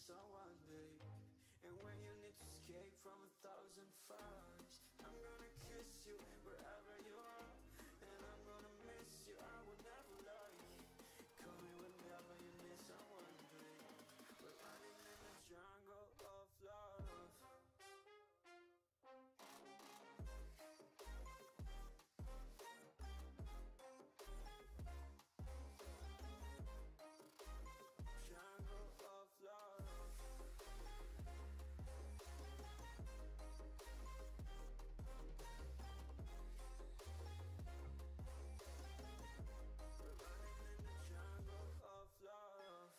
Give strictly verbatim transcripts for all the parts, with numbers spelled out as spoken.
someone, babe. And when you need to escape from a thousand fires, I'm gonna kiss you wherever you are. And I'm gonna miss you, I will never lie. Call me whenever you need someone, babe. We're running in the jungle of love. Jungle of love. We're running in the jungle of love.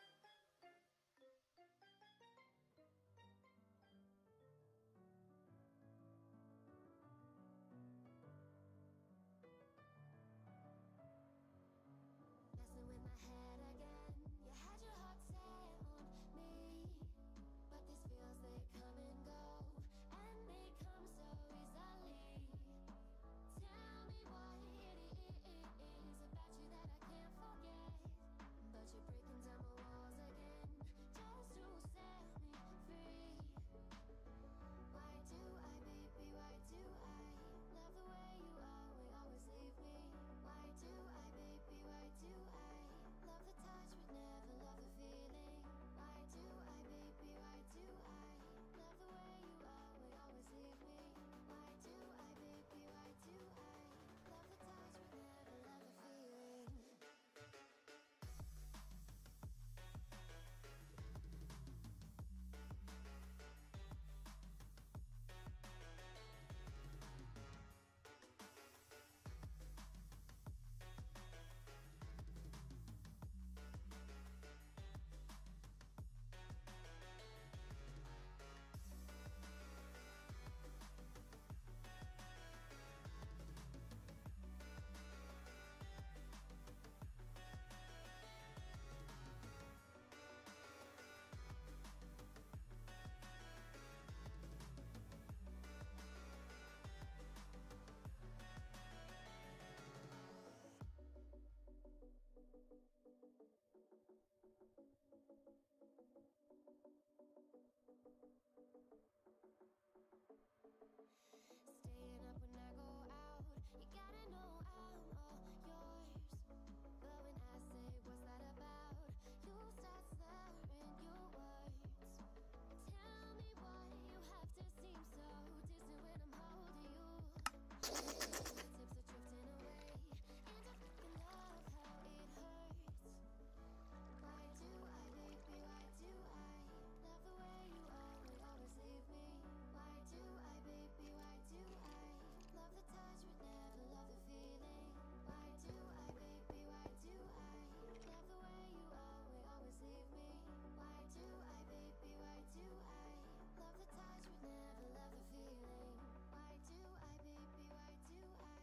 Messing with my head again. You had your heart set on me, but these feels, they come and go, and they come so easily. Tell me what it is about you that I can't forget, but you're breaking down my walls again just to set me free. Why do I, baby, why do I love the way you always, always leave me? Why do I, baby, why do I love the touch but never love the feeling? Why do I, baby, why do I love the way you always, always leave me? Why do I, baby, why do I love the touch but never love the feeling? Staying up when I go out, you gotta know I'm all yours. But when I say what's that about, you start slurring your words. Tell me why you have to seem so distant when I'm holding you. My tips are drifting away, and I fucking love how it hurts. Why do I, baby, why do I love the way you always, always leave me? Why do I, baby, why do I love the touch but never love the feeling? Why do I, baby, why do I love the way you always, always leave me? Why do I, baby, why do I love the touch but never love the feeling? Why do I, baby, why do I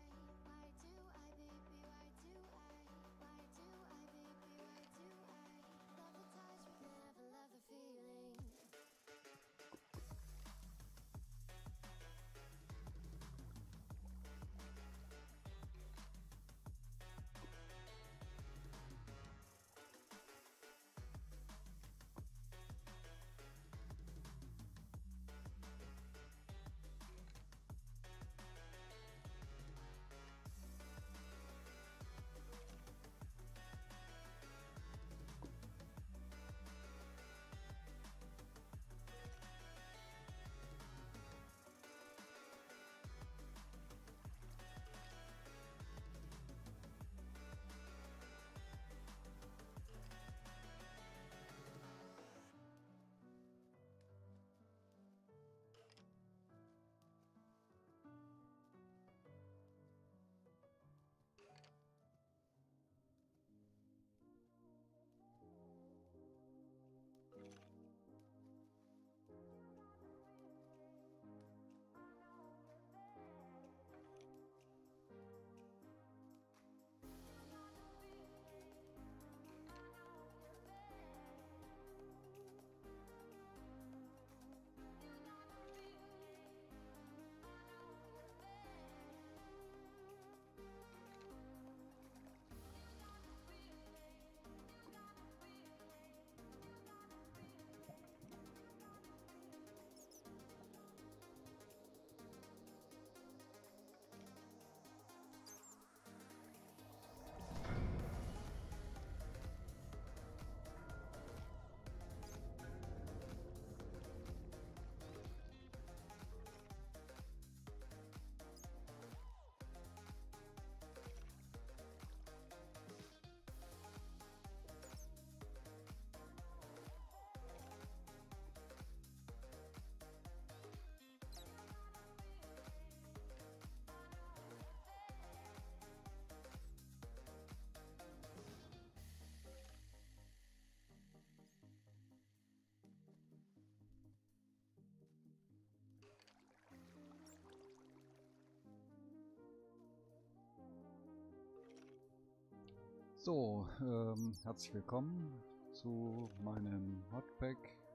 So, ähm, herzlich willkommen zu meinem Modpack.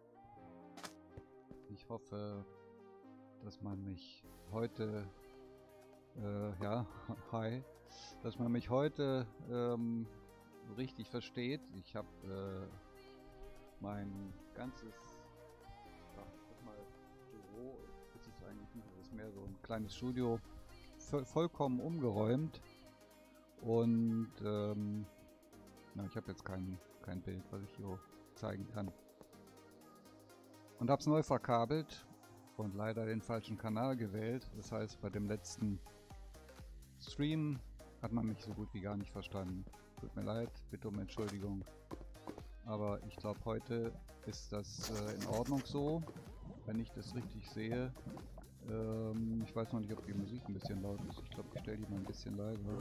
Ich hoffe, dass man mich heute, äh, ja, hi, dass man mich heute ähm, richtig versteht. Ich habe äh, mein ganzes, ja, guck mal, Büro, das ist eigentlich nicht, das ist mehr so ein kleines Studio, vo vollkommen umgeräumt. Und ähm, na, ich habe jetzt kein, kein Bild, was ich hier zeigen kann. Und habe es neu verkabelt und leider den falschen Kanal gewählt. Das heißt, bei dem letzten Stream hat man mich so gut wie gar nicht verstanden. Tut mir leid, bitte um Entschuldigung. Aber ich glaube, heute ist das äh, in Ordnung so, wenn ich das richtig sehe. Ähm, ich weiß noch nicht, ob die Musik ein bisschen laut ist. Ich glaube, ich stelle die mal ein bisschen leiser.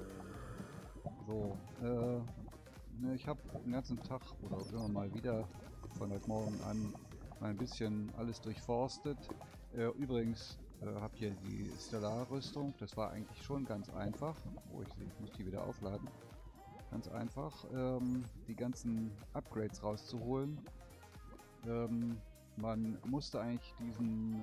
So, äh, ne, ich habe den ganzen Tag oder immer mal wieder von heute Morgen an mal ein bisschen alles durchforstet. Äh, übrigens äh, habe hier die Stellar-Rüstung. Das war eigentlich schon ganz einfach. Oh, ich, ich muss die wieder aufladen. Ganz einfach, ähm, die ganzen Upgrades rauszuholen. Ähm, man musste eigentlich diesen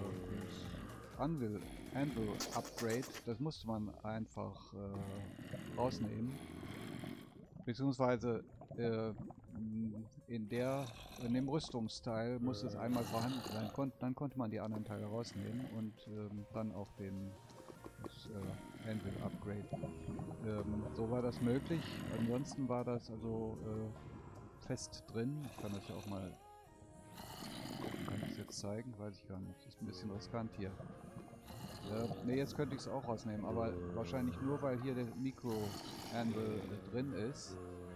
äh, Anvil, Anvil Upgrade, das musste man einfach äh, rausnehmen. Beziehungsweise äh, in der in dem Rüstungsteil musste es einmal vorhanden sein, kon dann konnte man die anderen Teile rausnehmen und ähm, dann auch den das äh, Anvil Upgrade. Ähm, so war das möglich. Ansonsten war das also äh, fest drin. Ich kann das ja auch mal gucken, kann ich es jetzt zeigen? Weiß ich gar nicht. Das ist ein bisschen riskant hier. Äh, ne, jetzt könnte ich es auch rausnehmen, aber wahrscheinlich nur, weil hier der Micro-Anvil äh, drin ist.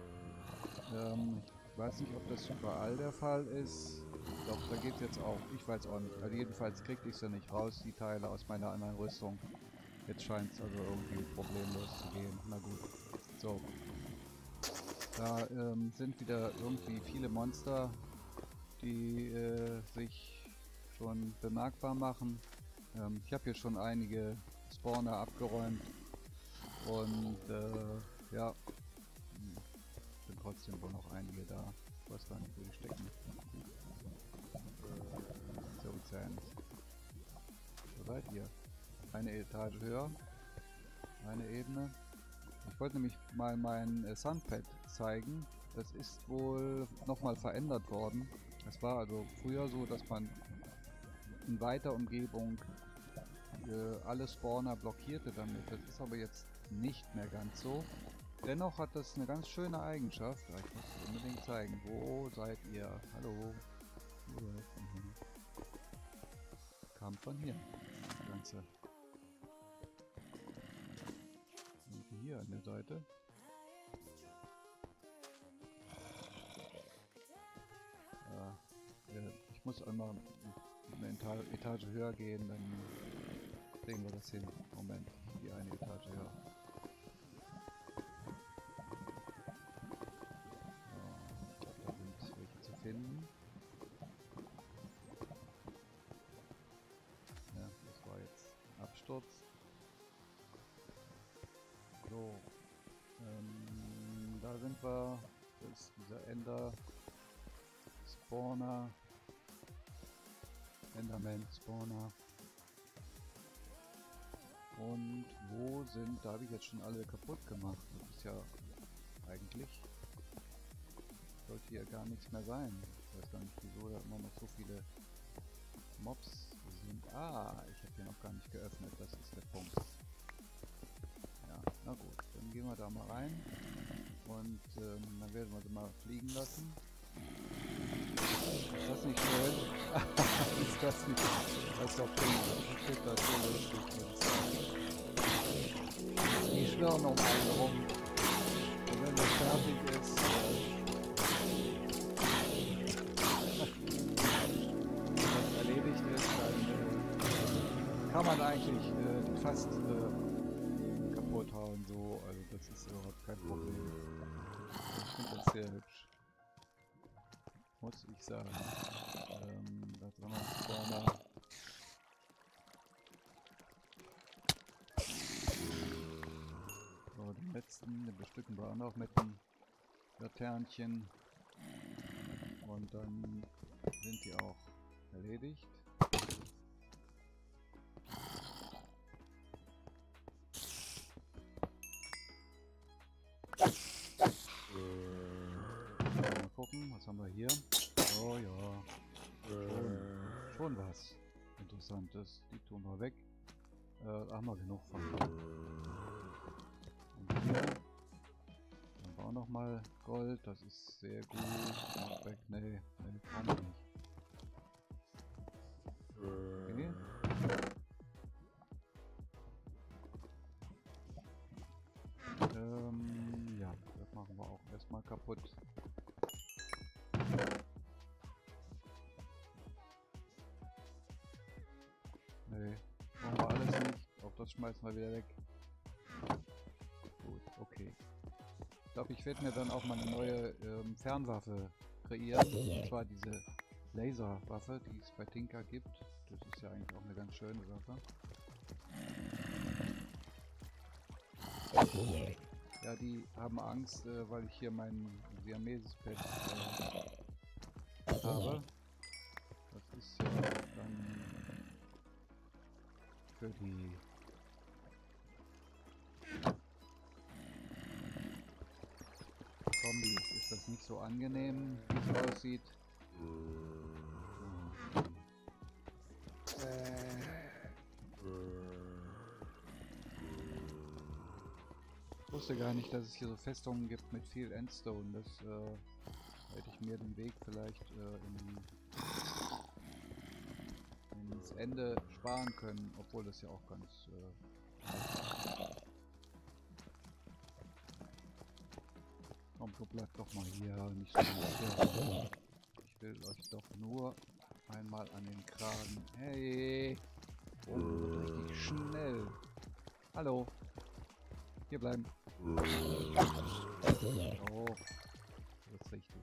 Ähm, ich weiß nicht, ob das überall der Fall ist. Doch, da geht es jetzt auch. Ich weiß auch nicht. Also jedenfalls kriegte ich sie nicht raus, die Teile aus meiner anderen Rüstung. Jetzt scheint es also irgendwie problemlos zu gehen. Na gut. So. Da ähm, sind wieder irgendwie viele Monster, die äh, sich schon bemerkbar machen. Ähm, ich habe hier schon einige Spawner abgeräumt. Und äh, ja, sind trotzdem wohl noch einige da. Ich weiß gar nicht, wo die stecken. So Zähne. Wo seid ihr? Eine Etage höher. Eine Ebene. Ich wollte nämlich mal mein äh, Sunpad zeigen. Das ist wohl nochmal verändert worden. Es war also früher so, dass man in weiter Umgebung äh, alle Spawner blockierte damit. Das ist aber jetzt nicht mehr ganz so. Dennoch hat das eine ganz schöne Eigenschaft. Ja, ich muss es unbedingt zeigen. Wo seid ihr? Hallo? Mhm. Kam von hier. Das Ganze. Und hier an der Seite. Ja, äh, ich muss einmal eine Eta Etage höher gehen, dann kriegen wir das hin. Moment, die eine Etage höher. Finden. Ja, das war jetzt Absturz. So, ähm, da sind wir. Das ist dieser Ender Spawner, Enderman Spawner. Und wo sind? Da habe ich jetzt schon alle kaputt gemacht. Das ist ja eigentlich. Sollte hier gar nichts mehr sein. Ich weiß gar nicht, wieso da immer noch so viele Mobs sind. Ah, ich habe hier noch gar nicht geöffnet, das ist der Punkt. Ja, na gut, dann gehen wir da mal rein und ähm, dann werden wir sie mal fliegen lassen. Ist das nicht schön? Ist das nicht? Das ist doch prima. Das ist das so lustig. Die schwirren um einen rum. Und wenn das fertig ist, äh, kann man eigentlich äh, fast äh, kaputt hauen, so, also das ist überhaupt kein Problem. Ich finde das sehr hübsch. Muss ich sagen. Ähm, da drin ist Spawner. So, den letzten, den bestücken wir auch noch mit dem Laternchen. Und dann sind die auch erledigt. Mal gucken, was haben wir hier? Oh ja, schon, schon was Interessantes. Die tun wir weg. Äh, haben wir genug von. Und hier haben wir auch nochmal Gold. Das ist sehr gut. Mach weg. Nee, nee, kann ich nicht. Okay. Ähm, ja, das machen wir auch erstmal kaputt. Nee, brauchen wir alles nicht. Auch das schmeißen wir wieder weg. Gut, okay. Ich glaube, ich werde mir dann auch mal eine neue ähm, Fernwaffe kreieren. Und zwar diese Laserwaffe, die es bei Tinker gibt. Das ist ja eigentlich auch eine ganz schöne Sache. Ja, die haben Angst, äh, weil ich hier mein Siameses-Pad äh, habe. Das ist ja dann für die Zombies ist das nicht so angenehm, wie es aussieht. Ich wusste gar nicht, dass es hier so Festungen gibt mit viel Endstone. Das äh, hätte ich mir den Weg vielleicht äh, in, ins Ende sparen können, obwohl das ja auch ganz äh, komm, so bleibt doch mal hier, nicht so lange. Ich will euch doch nur einmal an den Kragen. Hey! Oh, richtig schnell. Hallo. Hier bleiben. Oh, das ist richtig.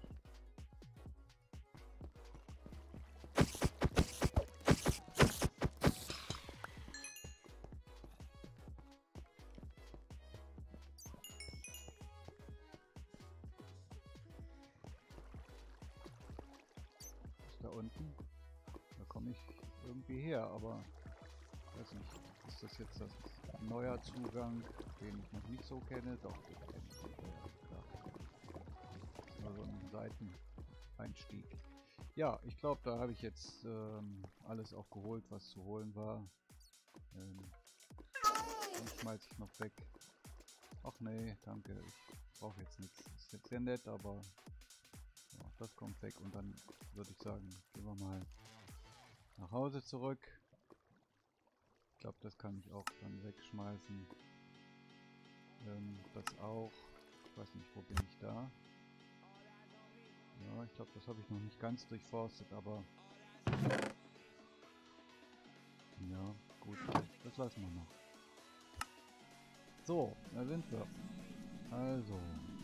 Da unten. Da komme ich irgendwie her, aber weiß nicht, ist das jetzt das ein neuer Zugang, den ich noch nicht so kenne? Doch, den kenne ich. Ja, klar. Das ist nur so ein Seiteneinstieg. Ja, ich glaube, da habe ich jetzt ähm, alles auch geholt, was zu holen war. Ähm, den schmeiße ich noch weg. Ach nee, danke, ich brauche jetzt nichts. Ist jetzt sehr nett, aber ja, das kommt weg und dann würde ich sagen, gehen wir mal nach Hause zurück. Ich glaube, das kann ich auch dann wegschmeißen. Ähm, das auch. Ich weiß nicht, wo bin ich da? Ja, ich glaube, das habe ich noch nicht ganz durchforstet, aber ja, gut, das lassen wir noch. So, da sind wir. Also,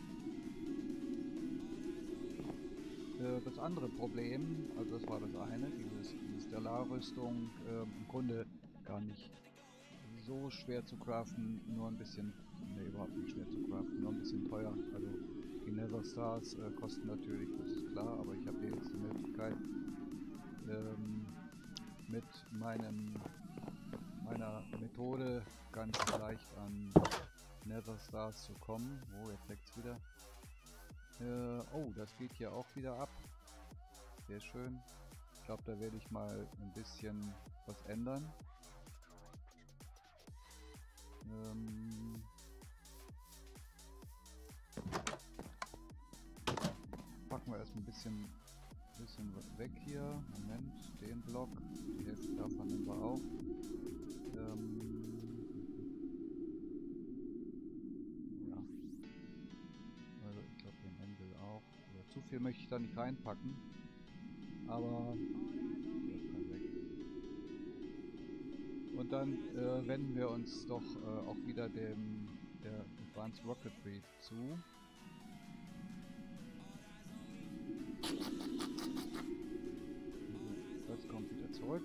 äh, das andere Problem, also das war das eine, dieses, diese Stellarrüstung, äh, im Grunde gar nicht so schwer zu craften, nur ein bisschen, ne, überhaupt nicht schwer zu craften, nur ein bisschen teuer. Also die Nether Stars äh, kosten natürlich, das ist klar, aber ich habe hier jetzt die Möglichkeit, ähm, mit meinem meiner Methode ganz leicht an Nether Stars zu kommen. Oh, jetzt leckt's wieder. Äh, oh, das geht hier auch wieder ab. Sehr schön. Ich glaube, da werde ich mal ein bisschen was ändern. Ähm packen wir erstmal ein bisschen, bisschen weg hier. Moment, den Block. Die Hälfte davon nehmen wir auf. Ähm ja. Also ich glaube den Händel auch. Oder zu viel möchte ich da nicht reinpacken. Aber und dann äh, wenden wir uns doch äh, auch wieder dem der Advanced Rocketry zu. Das kommt wieder zurück.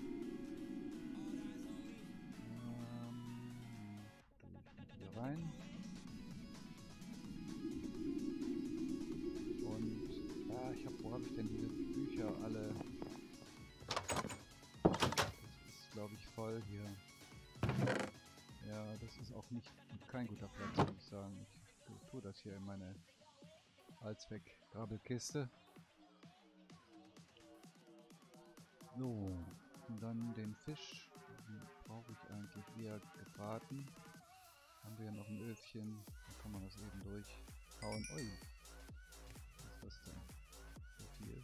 Ähm, tue ich hier rein. alle. Das ist, glaube ich, voll hier. Ja, das ist auch nicht kein guter Platz, muss ich sagen. Ich tue das hier in meine Allzweck-Grabbelkiste. So, und dann den Fisch. Den brauche ich eigentlich eher gebraten. Haben wir noch ein Öfchen. Da kann man das eben durchhauen. Ui. Was ist das denn? So viel.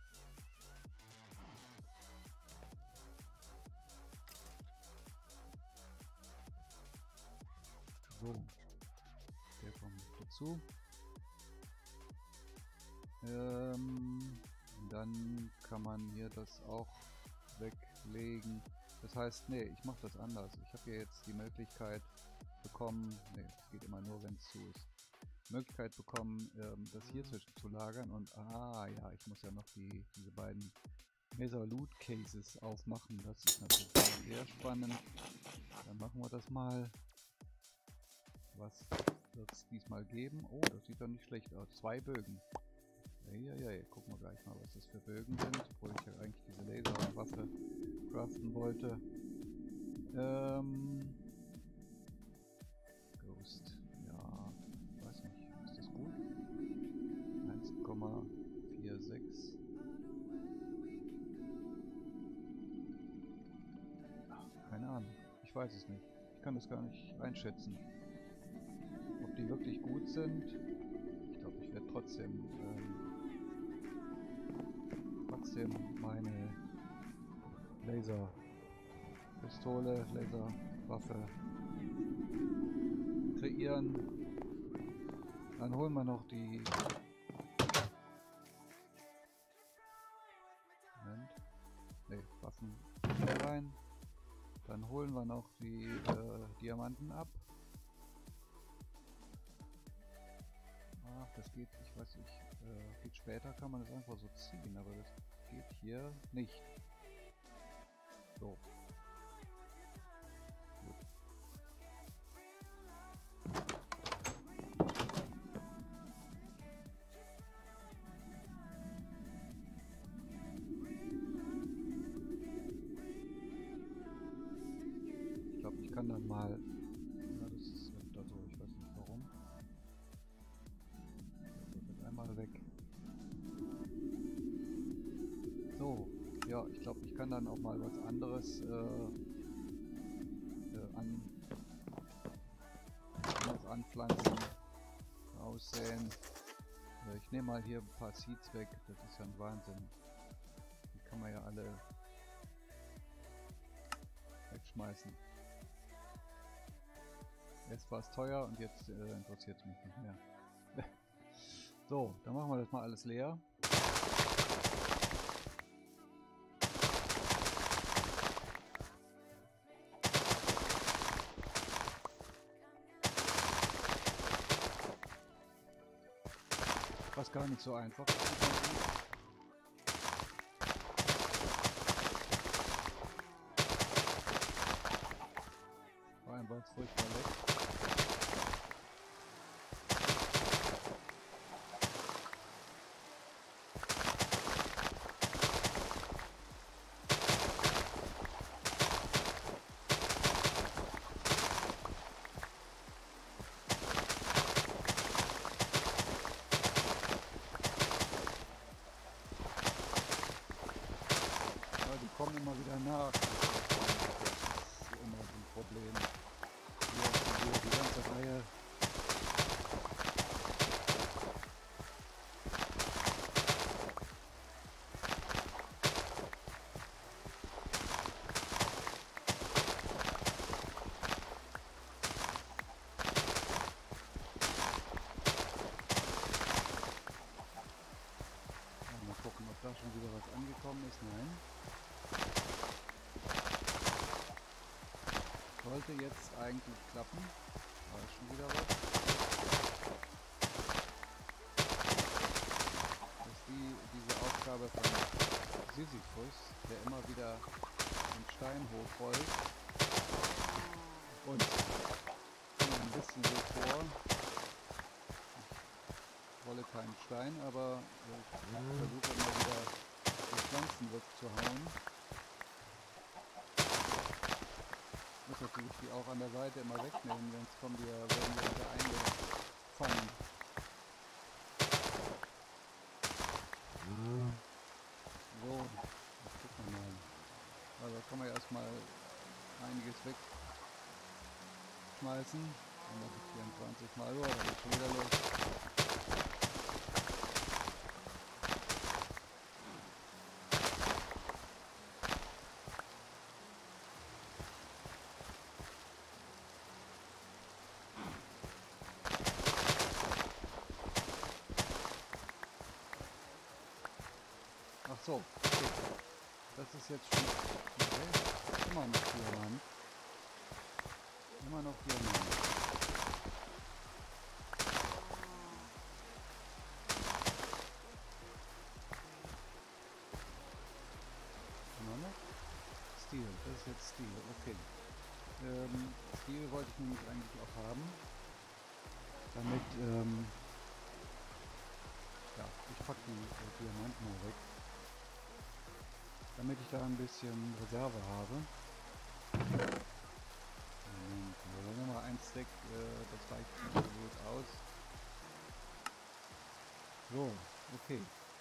So. Der kommt dazu. Ähm, dann kann man hier das auch weglegen. Das heißt, nee, ich mache das anders. Ich habe hier jetzt die Möglichkeit bekommen, nee, das geht immer nur, wenn es zu ist, die Möglichkeit bekommen, ähm, das hier zwischen zu lagern und, ah ja, ich muss ja noch die diese beiden Mesa Loot Cases aufmachen. Das ist natürlich sehr spannend. Dann machen wir das mal. Was wird es diesmal geben? Oh, das sieht doch nicht schlecht aus. Zwei Bögen. Eieiei, gucken wir gleich mal, was das für Bögen sind, obwohl ich ja eigentlich diese Laserwaffe craften wollte. Ähm... Ghost, ja, weiß nicht, ist das gut? eins Komma vier sechs. Keine Ahnung, ich weiß es nicht. Ich kann das gar nicht einschätzen. Ob die wirklich gut sind? Ich glaube, ich werde trotzdem ähm, trotzdem meine Laserpistole, Laserwaffe kreieren. Dann holen wir noch die Moment. Ne, Waffen hier rein. Dann holen wir noch die äh, Diamanten ab. Ach, das geht, ich weiß nicht, äh, geht später, kann man das einfach so ziehen, aber das geht hier nicht. So. Gut. Ich glaube, ich kann dann mal, ja, das ist da so, ich weiß nicht warum. Einmal weg. So, ja, ich glaube, ich kann dann auch mal was anderes äh, äh, an, anderes anpflanzen, aussehen. Äh, ich nehme mal hier ein paar Seeds weg, das ist ja ein Wahnsinn. Die kann man ja alle wegschmeißen. Erst war es teuer und jetzt äh, interessiert es mich nicht mehr. So, dann machen wir das mal alles leer. Was gar nicht so einfach ist. Vor allem war es furchtbar weg. Kommen immer wieder nach. Das ist immer so ein Problem. Hier, hier die ganze Reihe. Ja, mal gucken, ob da schon wieder was angekommen ist. Nein. Sollte jetzt eigentlich klappen. Da ist schon wieder was. Das ist die, diese Aufgabe von Sisyphus, der immer wieder den Stein hochrollt. Und ich komme ein bisschen so vor. Ich rolle keinen Stein, aber ich versuche immer wieder so zurückzuhauen. Ich muss natürlich die auch an der Seite immer wegnehmen, sonst kommen die ja, werden die wieder eingefangen. So, jetzt gucken wir mal. Also da kann man ja erstmal einiges wegschmeißen. Dann mache ich vierundzwanzig Mal, oh, da geht schon wieder los. Ach so, okay. Das ist jetzt schon okay. Immer noch Diamant. Immer noch Diamant. Immer noch? Steel, das ist jetzt Steel, okay. Ähm, Steel wollte ich nämlich eigentlich auch haben. Damit, ähm, ja, ich packe die äh, Diamanten mal weg. Damit ich da ein bisschen Reserve habe. Moment, also nochmal ein Stack, äh, das reicht nicht so gut aus. So, okay.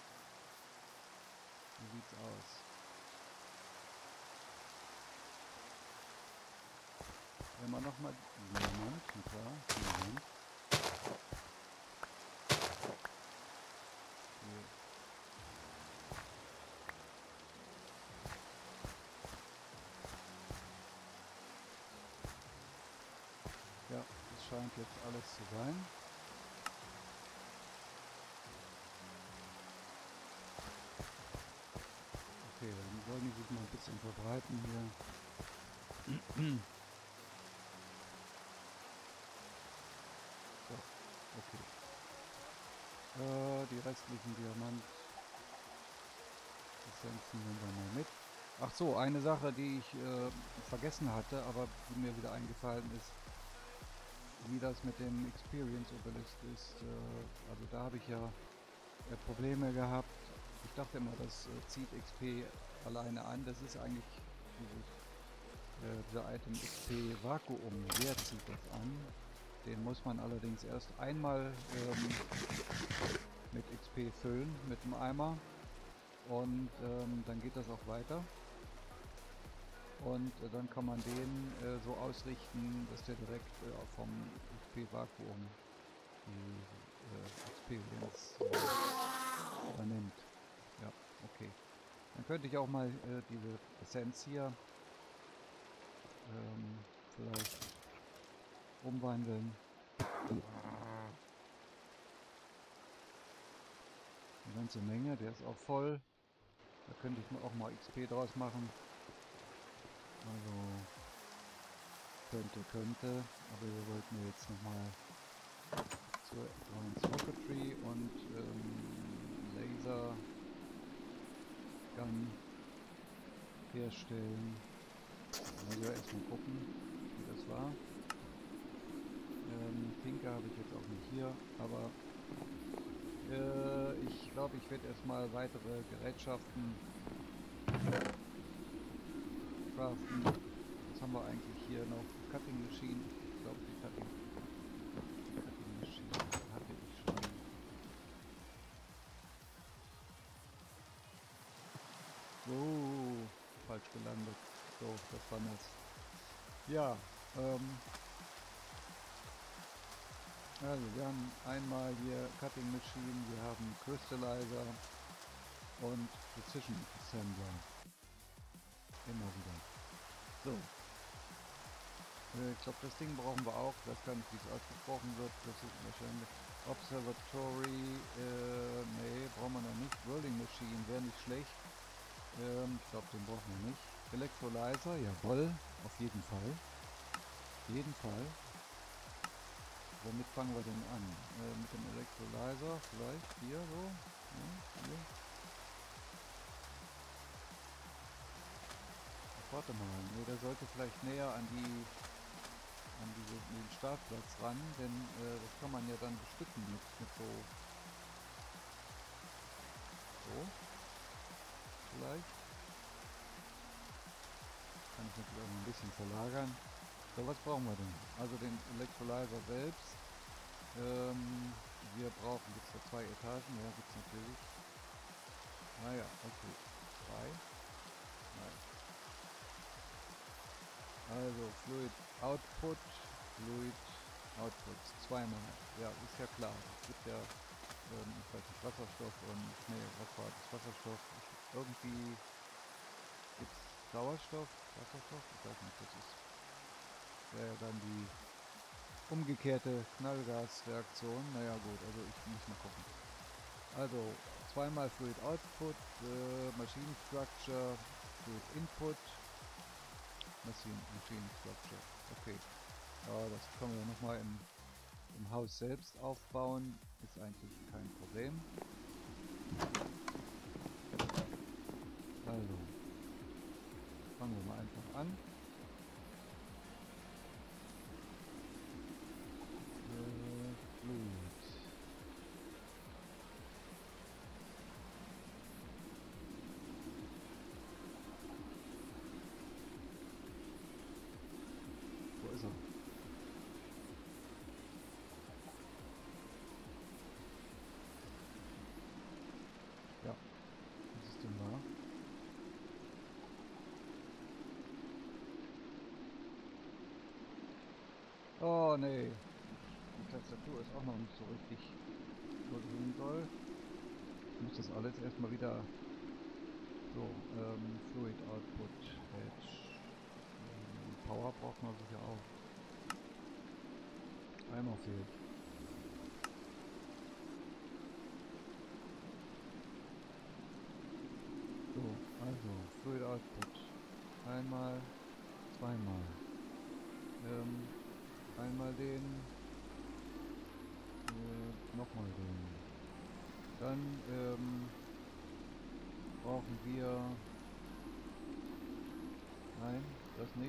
Wie sieht's aus? Wenn man nochmal Diamant, klar, Diamant. Ja, das scheint jetzt alles zu sein. Okay, dann sollen die sich mal ein bisschen verbreiten hier. So, okay. Äh, die restlichen Diamant-Essenzen nehmen wir mal mit. Ach so, eine Sache, die ich äh, vergessen hatte, aber die mir wieder eingefallen ist, wie das mit dem Experience Obelisk ist. Äh, also da habe ich ja äh, Probleme gehabt. Ich dachte immer, das äh, zieht X P alleine an. Das ist eigentlich dieses, äh, dieser Item X P Vakuum. Der zieht das an. Den muss man allerdings erst einmal ähm, mit X P füllen, mit dem Eimer. Und ähm, dann geht das auch weiter. Und äh, dann kann man den äh, so ausrichten, dass der direkt äh, vom X P Vakuum die äh, Experience äh, übernimmt. Ja, okay. Dann könnte ich auch mal äh, diese Essenz hier ähm, vielleicht umwandeln. Eine ganze Menge, der ist auch voll. Da könnte ich auch mal X P draus machen. Also könnte, könnte, aber wir wollten jetzt nochmal zur Rocketry und ähm, Laser Gun herstellen. Also erstmal gucken, wie das war. Ähm, Pinker habe ich jetzt auch nicht hier, aber äh, ich glaube, ich werde erstmal weitere Gerätschaften craften. Was haben wir eigentlich hier noch? Cutting Machine. Ich glaube, die Cutting, Cutting Machine hatte ich schon. Oh, falsch gelandet. So, das war das. Ja, ähm, also wir haben einmal hier Cutting Machine, wir haben Crystallizer und Precision Assembler. Immer wieder. So. Äh, ich glaube, das Ding brauchen wir auch. Ich weiß gar nicht, wie es ausgesprochen wird. Das ist wahrscheinlich Observatory. Äh, nee, brauchen wir noch nicht. Rolling Machine wäre nicht schlecht. Ähm, ich glaube, den brauchen wir nicht. Electrolyzer, jawohl. Auf jeden Fall. Auf jeden Fall. Womit fangen wir denn an? Äh, mit dem Electrolyzer vielleicht hier so. Ja, hier. Warte mal, nee, der sollte vielleicht näher an die an diese, den Startplatz ran, denn äh, das kann man ja dann bestücken mit, mit so so vielleicht. muss natürlich auch noch ein bisschen verlagern. So, was brauchen wir denn? Also den Electrolyzer selbst. Ähm, wir brauchen, gibt es da zwei Etagen? Ja, gibt es natürlich. Ah ja, okay. Zwei. Nein. Also Fluid Output, Fluid Output. Zweimal. Ja, ist ja klar. Es gibt ja, ähm, ich weiß nicht, Wasserstoff und, nee, was war das? Wasserstoff. Ich, irgendwie gibt es Sauerstoff, Wasserstoff, ich weiß nicht, das ist wäre ja dann die umgekehrte Knallgasreaktion. Naja gut, also ich muss mal gucken. Also zweimal Fluid Output, äh, Machine Structure, Fluid Input, Machine, Machine Structure. Okay, ja, das können wir nochmal im, im Haus selbst aufbauen, ist eigentlich kein Problem. Also fangen wir mal einfach an. Fluid. Wo ist er? Ja, was ist denn da? Oh nee, die Tastatur ist auch noch nicht so richtig, wo sie hin soll. Ich muss das alles erstmal wieder so, ähm, Fluid Output, Edge, ähm, Power braucht man sicher auch. Einmal fehlt. So, also Fluid Output. Einmal, zweimal. Ähm, einmal den, äh, nochmal den. Dann ähm, brauchen wir, nein, das nicht.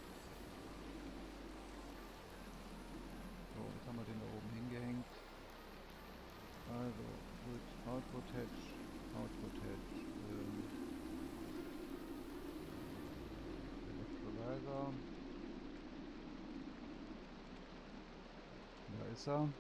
So, jetzt haben wir den da oben hingehängt. Also, Fluid Output Hedge, Output Hedge, ähm, Electrolyzer. Da ist er.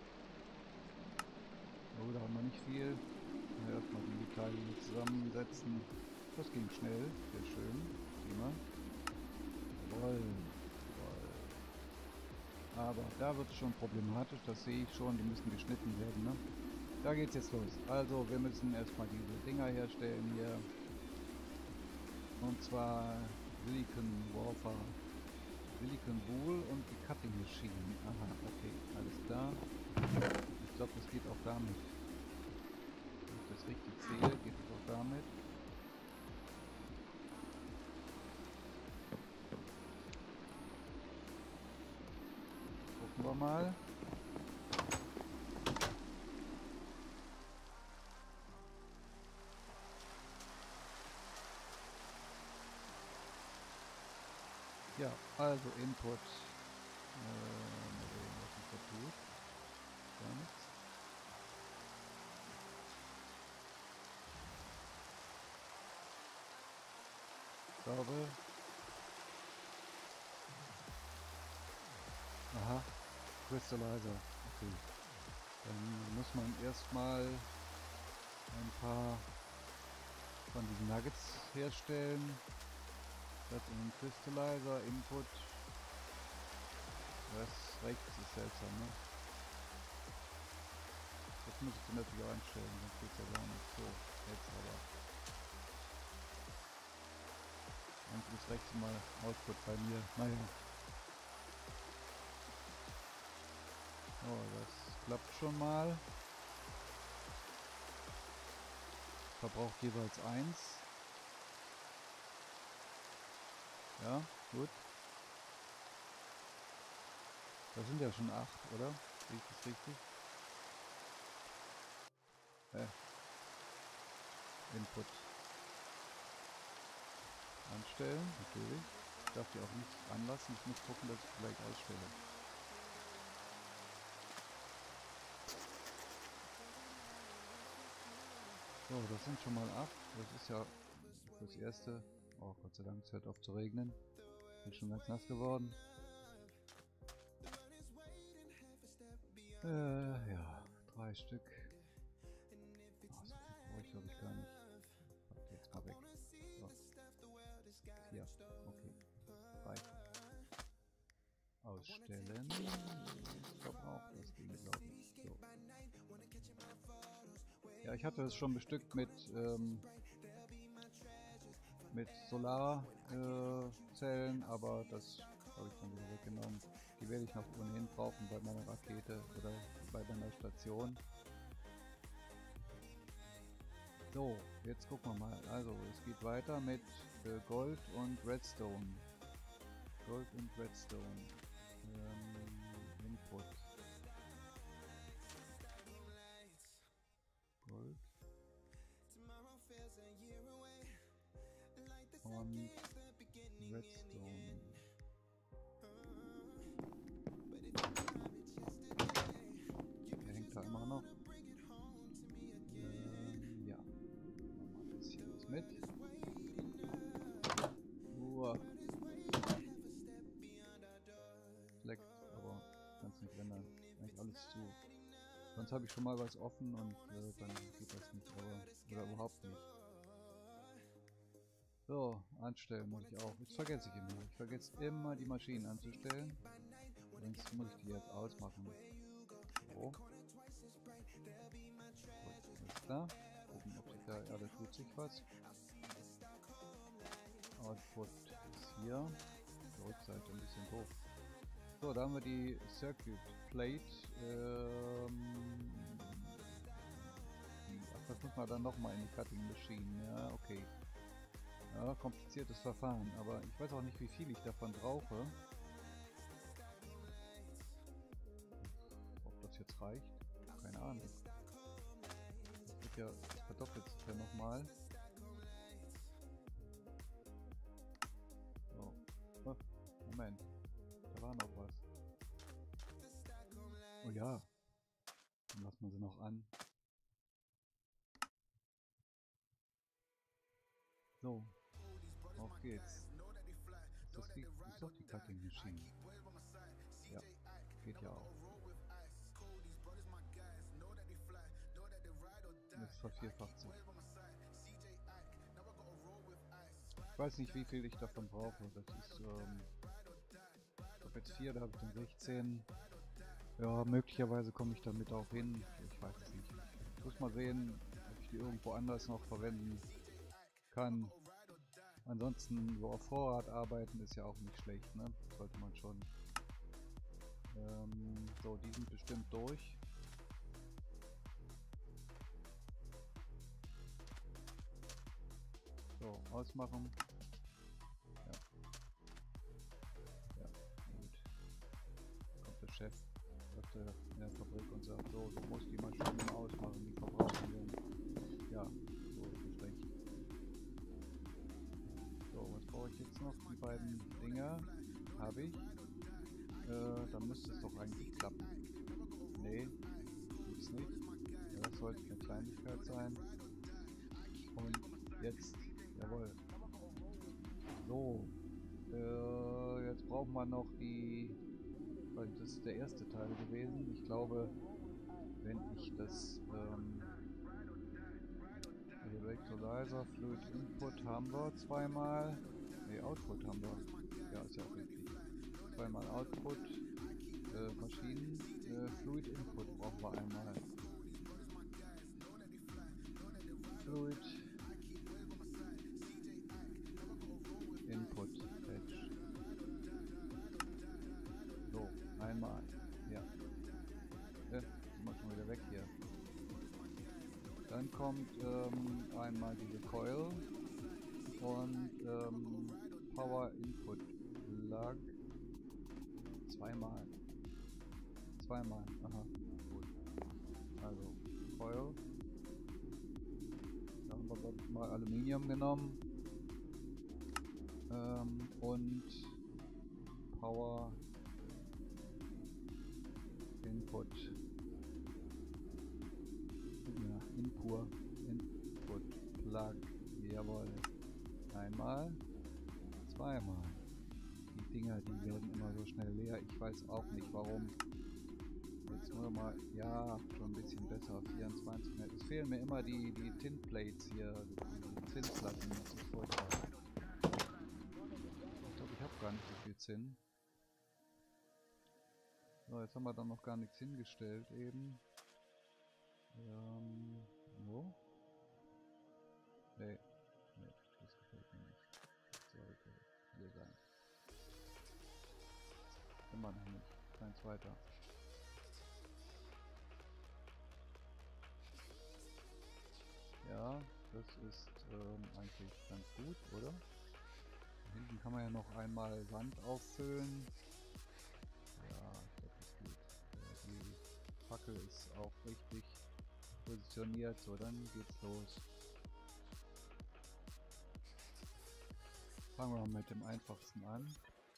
Oh, da haben wir nicht viel. Ja, erstmal die Teile hier zusammensetzen. Das ging schnell, sehr schön. Prima. Jawohl. Jawohl. Aber da wird es schon problematisch, das sehe ich schon, die müssen geschnitten werden. Ne? Da geht's jetzt los. Also wir müssen erstmal diese Dinger herstellen hier. Und zwar Silicon Wafer, Silicon Wool und die Cutting Machine. Aha, okay, alles klar. Ich glaube, das geht auch damit. Wenn ich das richtig sehe, geht es auch damit. Gucken wir mal. Ja, also Input. Äh, mal sehen, was sich da tut. Gar nichts. Glaube. Aha, Crystallizer. Okay. Dann muss man erstmal ein paar von diesen Nuggets herstellen. Das in den Crystallizer, Input. Das rechts ist seltsam, ne? Das muss ich dann natürlich auch einstellen, sonst geht es ja gar nicht. So, jetzt aber. Eigentlich ist rechts mal Output bei mir. Naja. Oh, das klappt schon mal. Verbraucht jeweils eins. Ja, gut. Das sind ja schon acht, oder? Sehe ich das richtig? Äh. Input. Anstellen, natürlich. Ich darf die auch nicht anlassen. Ich muss gucken, dass ich vielleicht ausstelle. So, das sind schon mal acht. Das ist ja das erste Oh, Gott sei Dank, es hört auf zu regnen. Bin schon ganz nass geworden. Äh, ja, drei Stück. Oh, so viel brauche ich glaube ich gar nicht. Warte, jetzt mal weg. So. Vier. Okay. Drei. Ausstellen. Verbraucht das Ding, glaube ich. So. Ja, ich hatte es schon bestückt mit ähm, mit Solarzellen, äh, aber das habe ich dann wieder weggenommen. Die werde ich noch ohnehin brauchen bei meiner Rakete oder bei meiner Station. So, jetzt gucken wir mal. Also, es geht weiter mit äh, Gold und Redstone. Gold und Redstone. Ähm, Input. Gold. Und Redstone. Der hängt da immer noch. Ähm, ja. Mal ein bisschen was mit. Uah. Leckt, aber kann es nicht ändern. Eigentlich alles zu. Sonst habe ich schon mal was offen und äh, dann geht das nicht, aber oder überhaupt nicht. So, anstellen muss ich auch. Jetzt vergesse ich immer. Ich vergesse immer die Maschinen anzustellen. Sonst muss ich die jetzt ausmachen. So. Gut, alles klar. Gucken, ob sich da, ja, da tut sich was. Output ist hier. Die Rückseite ein bisschen doof. So, da haben wir die Circuit Plate. Ähm, ach, das muss man dann nochmal in die Cutting Machine. Ja, okay. Ja, kompliziertes Verfahren, aber ich weiß auch nicht, wie viel ich davon brauche. Ob das jetzt reicht? Keine Ahnung. Das wird ja, das verdoppelt sich ja nochmal. So. Oh, Moment. Da war noch was. Oh ja. Dann lassen wir sie noch an. So. Auf geht's. Das ist, die, das ist doch die Cutting Machine. Ja, geht ja auch. Jetzt vervierfacht sich. Ich weiß nicht, wie viel ich davon brauche. Das ist, ähm, ich habe jetzt vier, da habe ich dann sechzehn. Ja, möglicherweise komme ich damit auch hin. Ich weiß es nicht. Ich muss mal sehen, ob ich die irgendwo anders noch verwenden kann. Ansonsten so auf Vorrat arbeiten ist ja auch nicht schlecht, ne? Sollte man schon. Ähm, so, die sind bestimmt durch. So, ausmachen. Ja. Ja, gut. Kommt der Chef der, in der Fabrik und sagt, so, du musst die Maschinen ausmachen, die verbrauchen wir. Ja, so ist es recht. So, was brauche ich jetzt noch? Die beiden Dinger habe ich. Äh, dann müsste es doch eigentlich klappen. Nee, tut's nicht. Ja, das sollte eine Kleinigkeit sein. Und jetzt, jawohl. So, äh, jetzt brauchen wir noch die, weil das ist der erste Teil gewesen. Ich glaube, wenn ich das ähm, Electrolyzer, Fluid Input haben wir zweimal. Ne, Output haben wir. Ja, ist ja auch richtig. Zweimal Output, äh, Maschinen, äh, Fluid Input brauchen wir einmal. Fluid Input Batch. So, einmal. Ja. Ja, mach schon wieder weg hier. Dann kommt ähm, einmal diese Coil und ähm, Power Input Plug. Zweimal. Zweimal. Aha. Gut. Also Coil. Da haben wir glaube ich mal Aluminium genommen. Ähm, und Power Input. Ja, Input. Input Plug. Jawohl. Einmal. Zweimal. Die Dinger, die werden immer so schnell leer. Ich weiß auch nicht warum. Jetzt nur mal, ja, schon ein bisschen besser. vierundzwanzig. Es fehlen mir immer die, die Tinplates hier, die Zinnplatten. Das ist furchtbar. Ich glaube, ich habe gar nicht so viel Zinn. So, jetzt haben wir dann noch gar nichts hingestellt eben. Ähm, wo? Nee, nee, das gefällt mir nicht. Das sollte hier sein. Immer noch nicht. Keins weiter. Ja, das ist ähm, eigentlich ganz gut, oder? Da hinten kann man ja noch einmal Sand auffüllen. Ja, ich glaube, das geht. Äh, die Fackel ist auch richtig positioniert. So, dann geht's los. Fangen wir mal mit dem einfachsten an.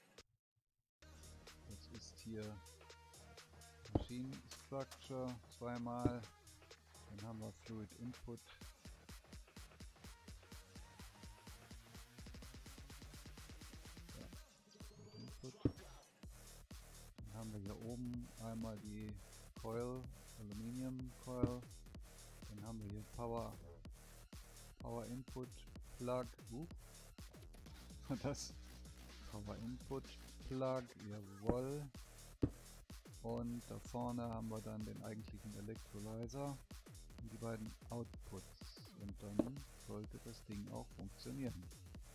Das ist hier Machine Structure zweimal. Dann haben wir Fluid Input. Ja, Fluid Input. Dann haben wir hier oben einmal die Coil, Aluminium Coil. Dann haben wir hier Power, Power Input Plug. Uh, das Power Input Plug, jawohl. Und da vorne haben wir dann den eigentlichen Electrolyzer und die beiden Outputs. Und dann sollte das Ding auch funktionieren.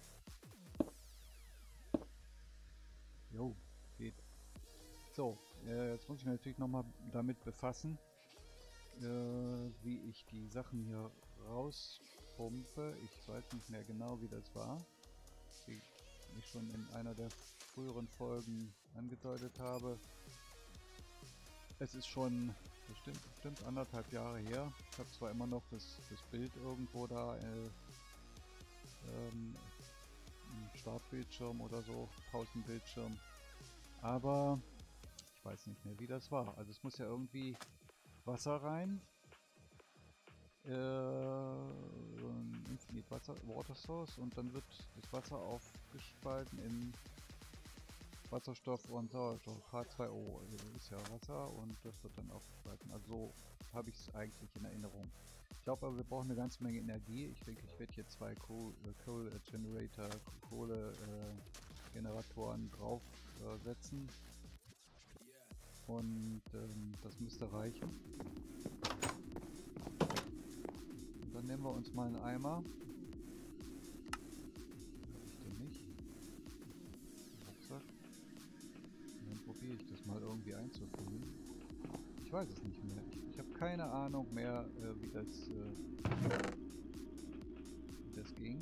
Jo, geht. So, äh, jetzt muss ich mich natürlich nochmal damit befassen, äh, wie ich die Sachen hier rauspumpe. Ich weiß nicht mehr genau, wie das war. Wie ich schon in einer der früheren Folgen angedeutet habe. Es ist schon bestimmt, bestimmt anderthalb Jahre her. Ich habe zwar immer noch das, das Bild irgendwo da äh, ähm, im Startbildschirm oder so, Pausenbildschirm, aber ich weiß nicht mehr, wie das war. Also es muss ja irgendwie Wasser rein, äh, so ein Infinite Wasser, Water Source, und dann wird das Wasser aufgespalten in Wasserstoff und Sauerstoff, H zwei O, also das ist ja Wasser und das wird dann aufgespalten. Also so habe ich es eigentlich in Erinnerung. Ich glaube aber, wir brauchen eine ganze Menge Energie. Ich denke, ich werde hier zwei Coal, äh, Coal Generator, Kohle äh, Generatoren drauf äh, setzen. Und ähm, das müsste reichen. Und dann nehmen wir uns mal einen Eimer. Habe ich den nicht? Rucksack. Und dann probiere ich das mal irgendwie einzufüllen. Ich weiß es nicht mehr. Ich, ich habe keine Ahnung mehr, äh, wie das äh, wie das ging.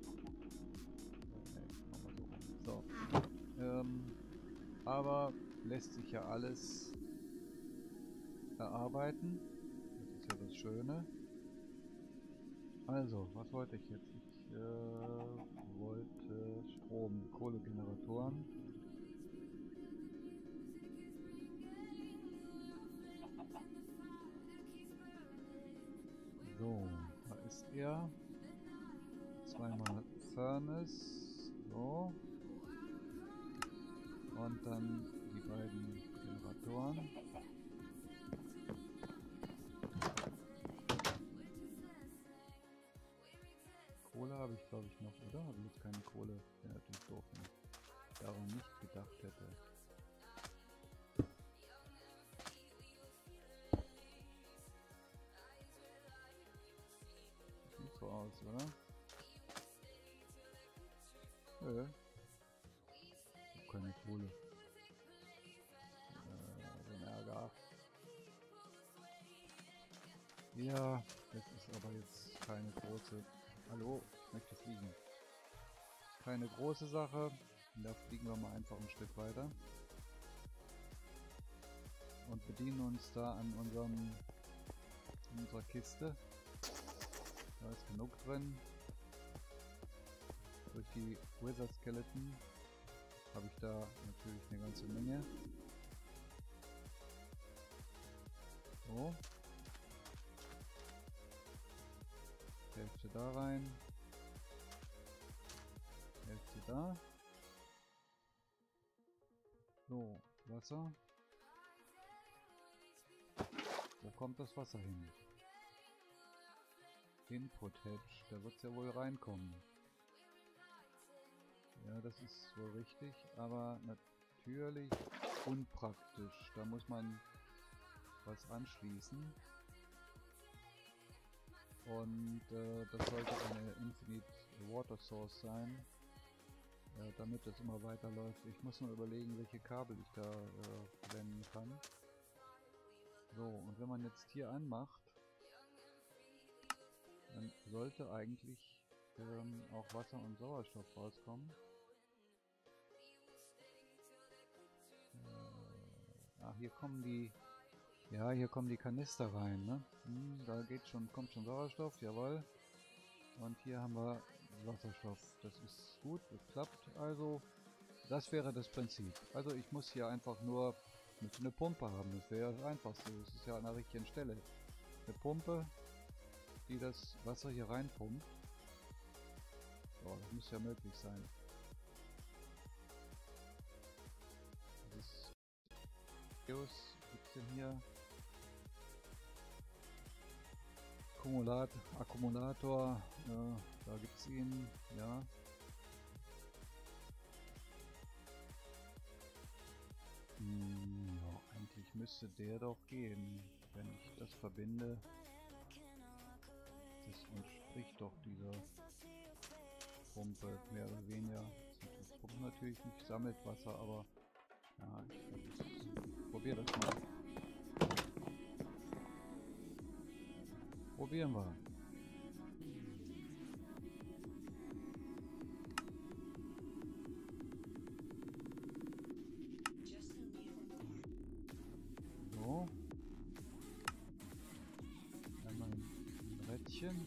Äh, nee, machen wir so rum. So. Ähm, aber lässt sich ja alles erarbeiten. Das ist ja das Schöne. Also, was wollte ich jetzt? Ich äh, wollte Strom, Kohlegeneratoren. So, da ist er. Zweimal Furnace. So. Und dann die beiden Generatoren. Kohle habe ich, glaube ich, noch, oder? Habe ich jetzt keine Kohle? Wäre natürlich doof, wenn ich daran nicht gedacht hätte. Sieht so aus, oder? Nö. Ich habe keine Kohle. Äh, so ein Ärger. Ja, das ist aber jetzt keine große... Hallo, ich möchte fliegen. Keine große Sache. Da fliegen wir mal einfach ein Stück weiter. Und bedienen uns da an unserem an unserer Kiste. Da ist genug drin. Durch die Wither Skeleton habe ich da natürlich eine ganze Menge. So. Hälfte da rein. Hälfte da. Wasser. Da kommt das Wasser hin. Input Hedge, da wird es ja wohl reinkommen. Ja, das ist wohl richtig, aber natürlich unpraktisch. Da muss man was anschließen. Und äh, das sollte eine Infinite Water Source sein, äh, damit es immer weiterläuft. Ich muss nur überlegen, welche Kabel ich da äh, verwenden kann. So, und wenn man jetzt hier anmacht, dann sollte eigentlich ähm, auch Wasser und Sauerstoff rauskommen. Äh, ah, hier kommen die, ja, hier kommen die Kanister rein, ne? Hm, da geht schon, kommt schon Sauerstoff, jawohl. Und hier haben wir Wasserstoff. Das ist gut, das klappt. Also, das wäre das Prinzip. Also ich muss hier einfach nur müsste eine Pumpe haben. Das wäre das Einfachste. Das ist ja an der richtigen Stelle. Eine Pumpe, die das Wasser hier reinpumpt. So, das muss ja möglich sein. Das Geos gibt es denn hier? Akkumulat Akkumulator, äh, da gibt es ihn, ja. Hm, ja, eigentlich müsste der doch gehen, wenn ich das verbinde. Das entspricht doch dieser Pumpe, mehr oder weniger. Das pumpt natürlich nicht, sammelt Wasser, aber ja, ich probiere das mal. Probieren wir. So. Einmal ein Rädchen.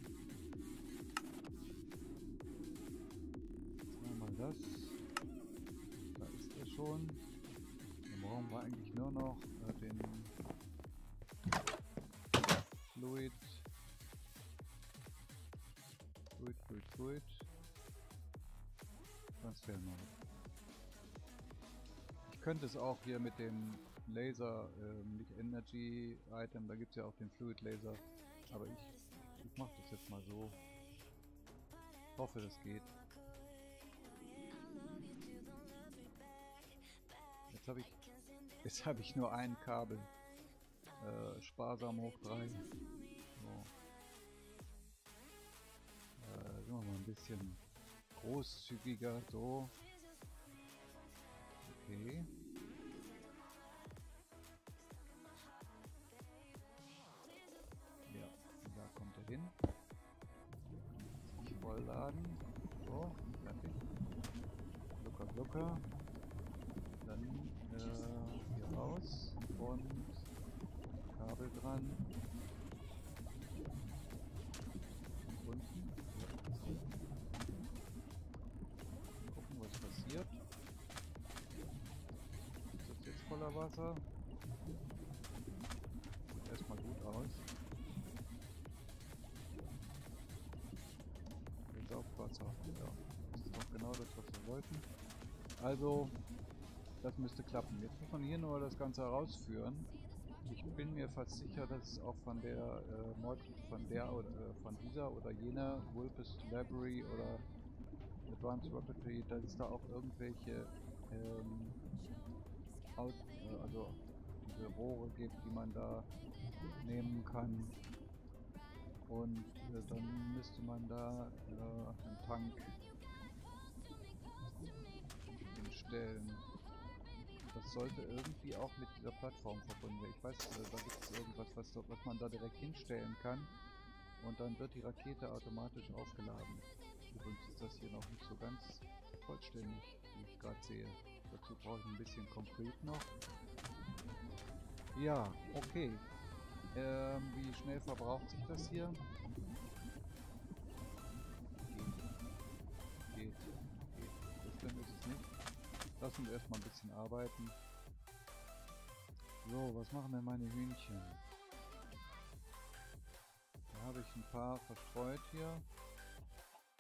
Einmal das. Da ist er schon. Dann brauchen wir eigentlich nur noch äh, den Fluid. Fluid, Fluid, Fluid. Transfer Node. Ich könnte es auch hier mit dem Laser, ähm, nicht Energy Item, da gibt es ja auch den Fluid Laser, aber ich, ich mache das jetzt mal so. Ich hoffe, das geht. Jetzt habe ich, jetzt habe ich nur ein Kabel. Äh, sparsam hoch drei. So. Äh, sind wir mal ein bisschen großzügiger, so. Okay. Ja, da kommt er hin. Sich vollladen. So, fertig. Locker, locker. Dann äh, hier raus und Kabel dran. Unten. Gucken, was passiert. Ist das jetzt voller Wasser? Sieht erstmal gut aus. Jetzt auf Wasser. Ja, das ist doch genau das, was wir wollten. Also, das müsste klappen. Jetzt muss man hier nur das Ganze herausführen. Ich bin mir fast sicher, dass es auch von der äh, Mod, von der oder äh, von dieser oder jener Vulpes Library oder Advanced Rocketry, dass es da auch irgendwelche ähm, Out, äh, also diese Rohre gibt, die man da nehmen kann. Und äh, dann müsste man da äh, einen Tank hinstellen. Das sollte irgendwie auch mit dieser Plattform verbunden werden. Ich weiß, äh, da gibt es irgendwas, was, was man da direkt hinstellen kann. Und dann wird die Rakete automatisch aufgeladen. Übrigens ist das hier noch nicht so ganz vollständig, wie ich gerade sehe. Dazu brauche ich ein bisschen Concrete noch. Ja, okay. Ähm, wie schnell verbraucht sich das hier? Geht. Geht. Geht. So schlimm ist es nicht. Lassen wir erstmal ein bisschen arbeiten. So, was machen denn meine Hühnchen? Da habe ich ein paar verstreut hier.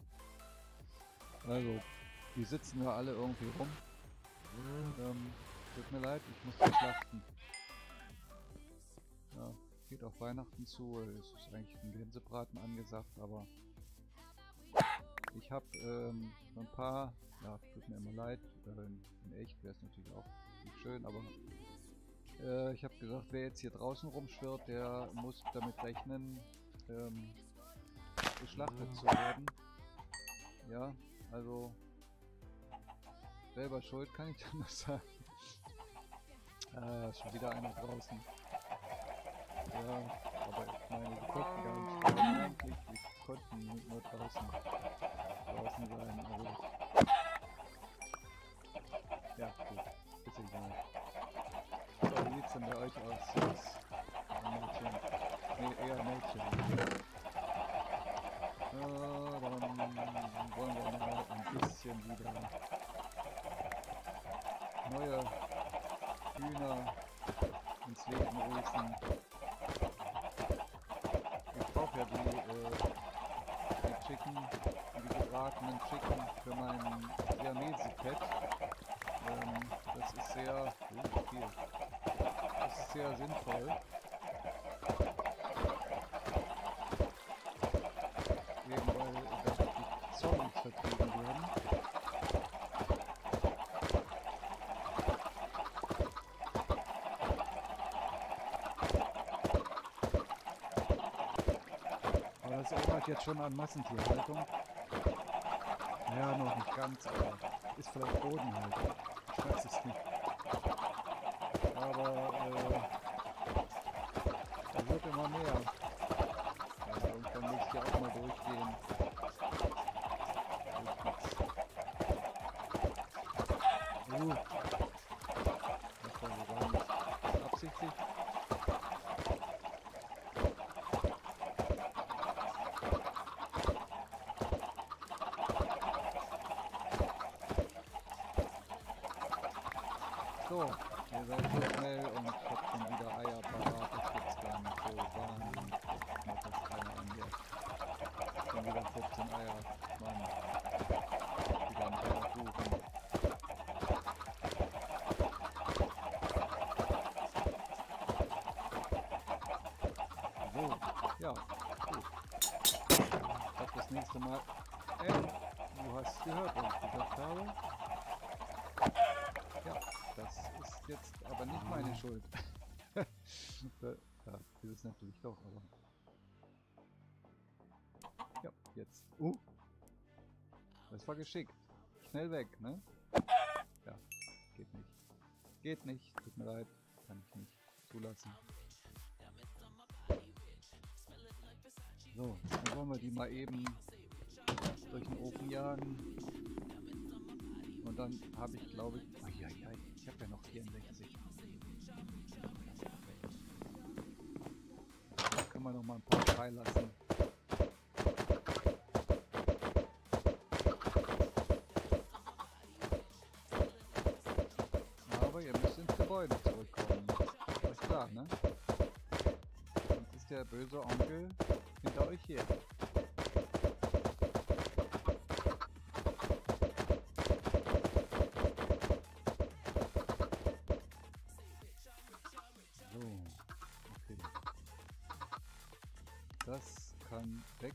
Also, die sitzen da alle irgendwie rum. Ähm, Tut mir leid, ich muss die schlachten. Ja, geht auf Weihnachten zu. Es ist eigentlich ein Gänsebraten angesagt, aber ich habe ähm, so ein paar, ja, tut mir immer leid, äh, in echt wäre es natürlich auch nicht schön, aber äh, ich habe gesagt, wer jetzt hier draußen rumschwirrt, der muss damit rechnen, ähm, geschlachtet zu werden. Ja, also selber schuld, kann ich dann nur sagen. Ah, schon wieder einer draußen. Ja, aber ich meine, wir konnten gar nicht draußen eigentlich, wir konnten nur draußen, draußen sein, also ja, gut, ist egal. So, wie sieht's denn bei euch aus? Jungs? Mädchen? Nee, eher Mädchen. Äh, dann wollen wir mal ein bisschen wieder neue Hühner ins Leben rufen. Ich brauche ja die, äh, die Chicken, die gebratenen Chicken für mein Siamese-Pet. Ähm, das ist sehr, oh, viel. Das ist sehr sinnvoll. Eben weil dadurch die Zombies vertrieben werden. Aber das erinnert jetzt schon an Massentierhaltung. Ja, noch nicht ganz, aber ist vielleicht Bodenhaltung. Ich weiß es nicht. Aber äh, da wird immer mehr. Ja, und dann muss ich ja auch mal durchgehen. Uh, das war so gar nicht absichtlich. So, ihr seid so schnell und ich hab schon wieder Eier parat, das gibt's gar nicht so wahnsinnig. Ich mach das keiner an hier. Schon wieder fünfzehn Eier, Mann. Wieder ein Eierkuchen. So, ja, gut. Ich hab das nächste Mal... Ey, du hast gehört, was ich gesagt habe. Ja, das ist jetzt aber nicht meine Schuld. Ja, das ist natürlich doch, aber... Ja, jetzt. Uh! Das war geschickt. Schnell weg, ne? Ja, geht nicht. Geht nicht, tut mir leid. Kann ich nicht zulassen. So, dann wollen wir die mal eben durch den Ofen jagen. Und dann habe ich, glaube ich... Oh, ja, ja, ich habe ja noch vierundsechzig. Da können wir noch mal ein paar freilassen. Aber ihr müsst ins Gebäude zurückkommen. Ist euch klar, ne? Sonst ist der böse Onkel hinter euch her. Das kann weg.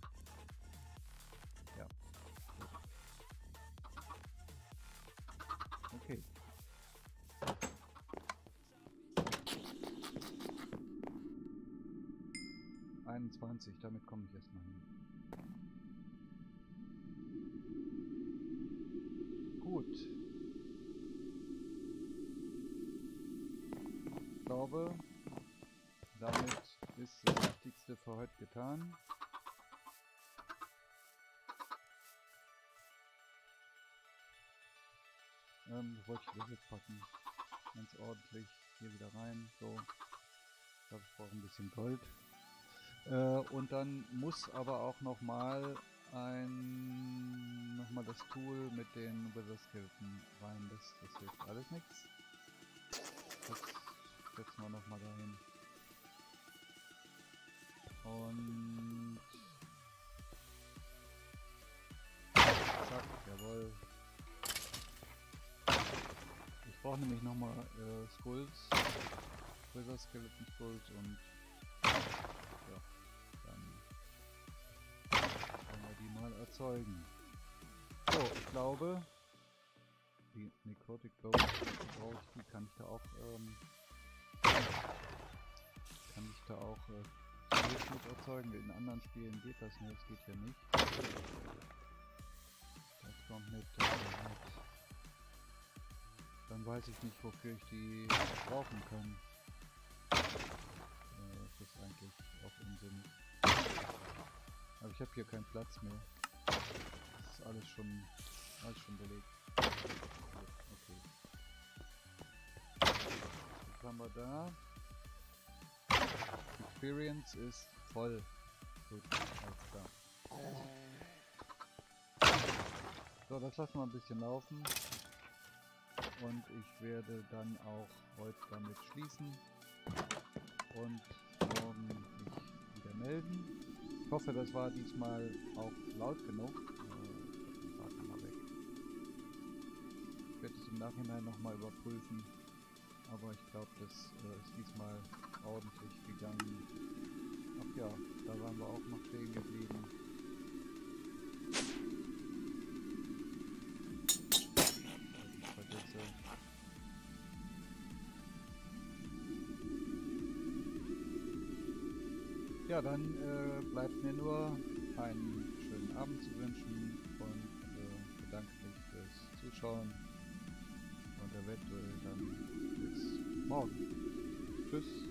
Ja. Okay. einundzwanzig, damit komme ich erstmal hin. Gut. Ich glaube, damit ist das Wichtigste für heute getan. Ähm, das wollte ich wieder wegpacken. Ganz ordentlich hier wieder rein. So. Ich glaube, ich brauche ein bisschen Gold. Äh, und dann muss aber auch nochmal ein nochmal das Tool mit den Wither-Skeleton rein. Das, das hilft alles nichts. Das setzen wir nochmal dahin. Und zack, jawohl. Ich Ich brauche nämlich nochmal äh, Skulls, Wither Skeleton Skulls und ja, dann können wir die mal erzeugen. So, ich glaube, die Necrotic Bones brauche ich, die kann ich da auch, ähm, kann ich da auch äh, mit erzeugen. In anderen Spielen geht das nicht, das geht hier nicht. Das kommt mit, das kommt mit. Dann weiß ich nicht, wofür ich die brauchen kann. Äh, das ist eigentlich auch unsinnig. Aber ich habe hier keinen Platz mehr. Das ist alles schon, alles schon belegt. Okay. Was haben wir da? Experience ist voll. Gut, alles klar. So, das lassen wir ein bisschen laufen. Und ich werde dann auch heute damit schließen und morgen mich wieder melden. Ich hoffe, das war diesmal auch laut genug. Äh, warte mal weg. Ich werde es im Nachhinein nochmal überprüfen. Aber ich glaube, das äh, ist diesmal ordentlich gegangen. Ach ja, da waren wir auch noch stehen geblieben. Ich vergesse. Ja, dann äh, bleibt mir nur einen schönen Abend zu wünschen und äh, bedanke mich fürs Zuschauen und eventuell dann bis morgen. Tschüss.